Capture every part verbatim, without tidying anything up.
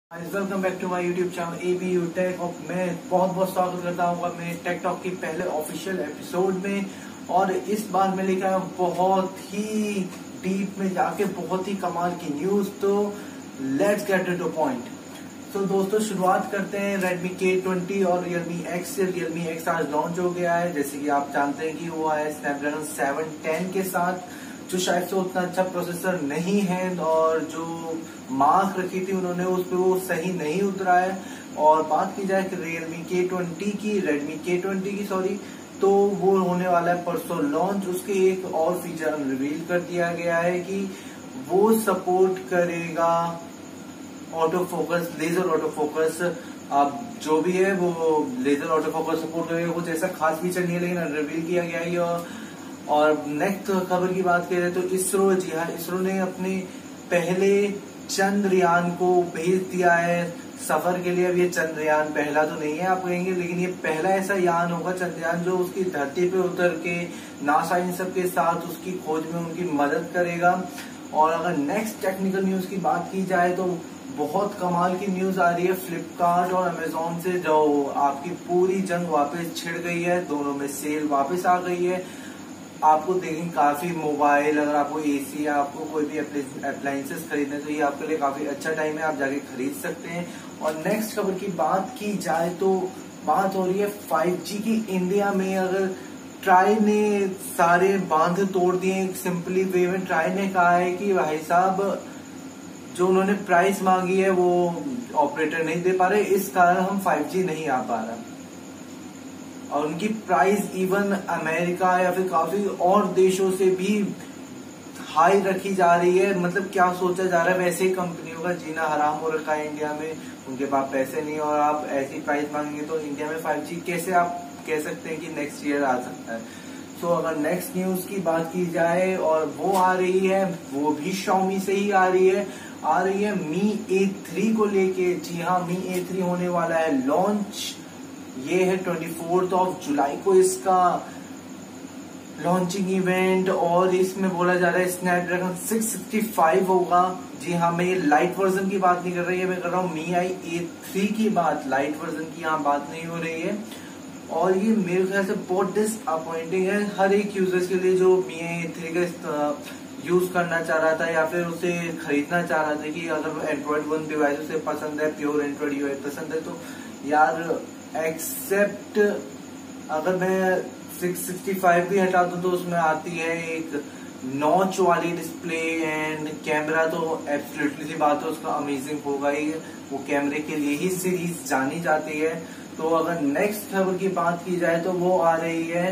Welcome back to my YouTube channel A B U tech. और मैं बहुत बहुत स्वागत करता हूँ अपने टेक टॉक के पहले ऑफिशियल एपिसोड में। और इस बार मैं लेकर आया बहुत ही डीप में जाके बहुत ही कमाल की न्यूज। तो लेट्स गेट टू पॉइंट। तो दोस्तों शुरुआत करते हैं रेडमी के ट्वेंटी और रियलमी एक्स से। रियलमी एक्स आज लॉन्च हो गया है। जैसे कि आप जानते हैं कि वो आया स्नैपड्रैगन सेवन टेन के साथ, जो शायद से उतना अच्छा प्रोसेसर नहीं है और जो मार्क रखी थी उन्होंने उस पर वो सही नहीं उतरा है। और बात की जाए कि रियलमी के ट्वेंटी की रेडमी के ट्वेंटी की सॉरी तो वो होने वाला है परसों लॉन्च। उसके एक और फीचर रिवील कर दिया गया है कि वो सपोर्ट करेगा auto focus, laser auto focus. अब जो भी है वो लेजर ऑटो फोकस सपोर्ट करेगा। कुछ ऐसा खास फीचर नहीं है लेकिन रिवील किया गया है। और और नेक्स्ट खबर की बात करें तो इसरो, जी हाँ, इसरो ने अपने पहले चंद्रयान को भेज दिया है सफर के लिए। अब ये चंद्रयान पहला तो नहीं है आप कहेंगे, लेकिन ये पहला ऐसा यान होगा चंद्रयान जो उसकी धरती पे उतर के नासा इन सब के साथ उसकी खोज में उनकी मदद करेगा। और अगर नेक्स्ट टेक्निकल न्यूज की बात की जाए तो बहुत कमाल की न्यूज आ रही है फ्लिपकार्ट और अमेजोन से, जो आपकी पूरी जंग वापस छिड़ गई है। दोनों में सेल वापस आ गई है। आपको देखेंगे काफी मोबाइल, अगर आपको एसी या आपको कोई भी अप्लायंसेस खरीदने तो ये आपके लिए काफी अच्छा टाइम है, आप जाके खरीद सकते हैं। और नेक्स्ट खबर की बात की जाए तो बात हो रही है फाइव जी की। इंडिया में अगर ट्राई ने सारे बांध तोड़ दिए सिंपली वे में। ट्राई ने कहा है कि भाई साहब जो उन्होंने प्राइस मांगी है वो ऑपरेटर नहीं दे पा रहे, इस कारण हम फाइव जी नहीं आ पा रहा। और उनकी प्राइस इवन अमेरिका या फिर काफी और देशों से भी हाई रखी जा रही है। मतलब क्या सोचा जा रहा है, वैसे ही कंपनियों का जीना हराम हो रखा है इंडिया में। उनके पास पैसे नहीं और आप ऐसी प्राइस मांगेंगे तो इंडिया में फाइव जी कैसे आप कह सकते हैं कि नेक्स्ट ईयर आ सकता है। सो so, अगर नेक्स्ट न्यूज की बात की जाए और वो आ रही है, वो भी Xiaomi से ही आ रही है आ रही है मी ए थ्री को लेके। जी हाँ, मी ए थ्री होने वाला है लॉन्च। ये है ट्वेंटी फोर्थ ऑफ जुलाई को इसका लॉन्चिंग इवेंट। और इसमें बोला जा रहा है स्नैपड्रैगन सिक्स सिक्सटी फाइव होगा। जी हाँ, मैं ये लाइट वर्जन की बात नहीं कर रही है, मैं कर रहा हूँ मी आई ए थ्री की बात। लाइट वर्जन की यहाँ बात नहीं हो रही है। और ये मेरे ख्याल से बहुत डिसअपॉइंटिंग है हर एक यूजर्स के लिए जो मी आई ए थ्री का यूज करना चाह रहा था या फिर उसे खरीदना चाह रहा था कि अगर एंड्रॉइड वन डिवाइस उसे पसंद है, प्योर एंड्रॉइड यूआई पसंद है, तो यार एक्सेप्ट अगर मैं सिक्स सिक्सटी फाइव भी हटा दूं तो उसमें आती है एक नॉच वाली डिस्प्ले एंड कैमरा। तो एब्सोल्युटली सी बात है उसका अमेजिंग होगा ही, वो कैमरे के लिए ही सीरीज जानी जाती है। तो अगर नेक्स्ट खबर की बात की जाए तो वो आ रही है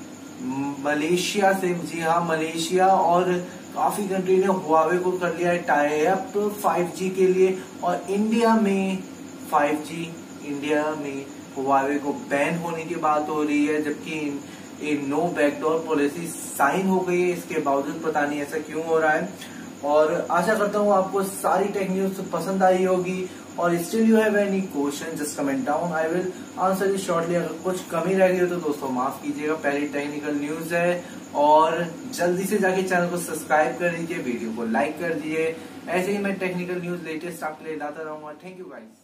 मलेशिया से। जी हाँ, मलेशिया और काफी कंट्री ने हुआवे को कर लिया है टाई अप फाइव जी के लिए। और इंडिया में फाइव जी इंडिया में हुआवे को बैन होने की बात हो रही है, जबकि एक नो बैकडोर पॉलिसी साइन हो गई है। इसके बावजूद पता नहीं ऐसा क्यों हो रहा है। और आशा करता हूँ आपको सारी टेक न्यूज पसंद आई होगी। और still you have any question just comment down, I will answer you shortly. अगर कुछ कमी रह गई हो तो दोस्तों माफ कीजिएगा, पहली टेक्निकल न्यूज है। और जल्दी से जाके चैनल को सब्सक्राइब कर दीजिए, वीडियो को लाइक कर दीजिए। ऐसे ही मैं टेक्निकल न्यूज लेटेस्ट आपके लिए लाता रहूंगा। Thank you guys.